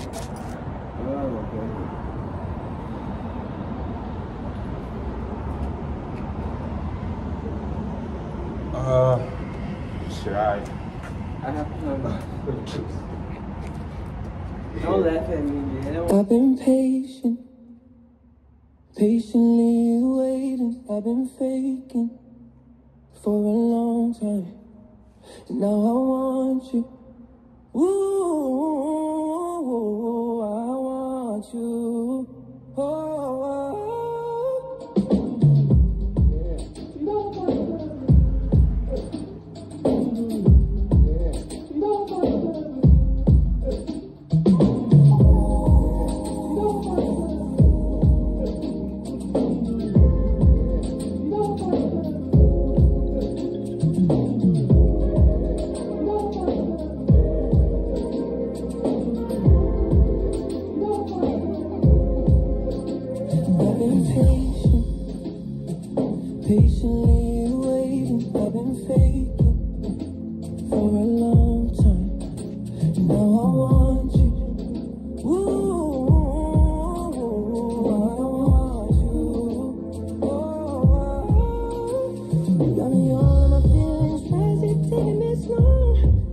Oh, okay. Should I? I have to don't laugh at me, man. I've been patient, patiently waiting. I've been faking for a long time. And now I want you. Ooh, I want you. Oh. Patiently waiting, I've been faking for a long time. Now I want you. Ooh, I want you. Oh, you got me all of my feelings crazy, taking me slow.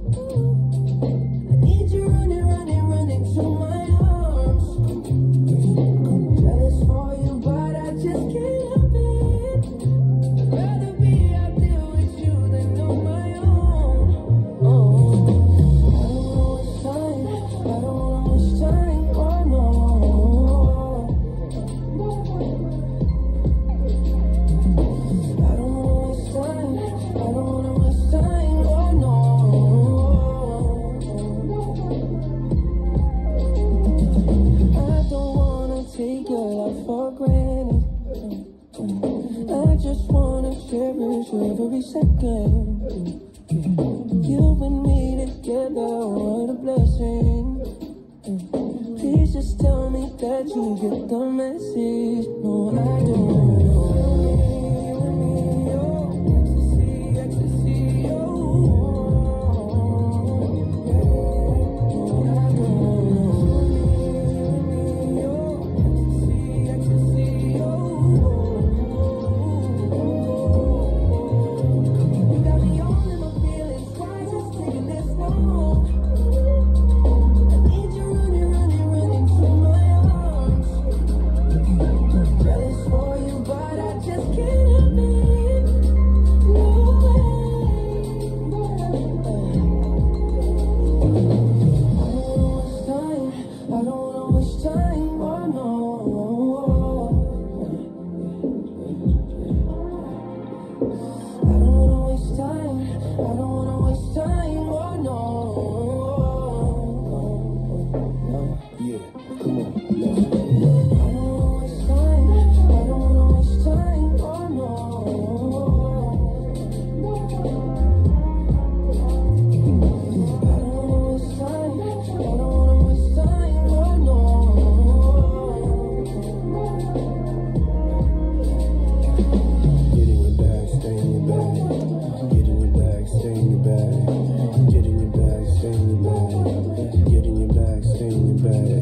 I need you running, running, running to my arms. I'm jealous for you, but I just can't help it. Rather be out there with you than on my own. Oh, I don't wanna waste time, oh no. I don't wanna waste time, oh no. I don't wanna take your love for granted. I just wanna cherish every second. You and me together, what a blessing. Please just tell me that you get the message. No, I don't. Ecstasy, oh. Get in your bag, stay in your bag.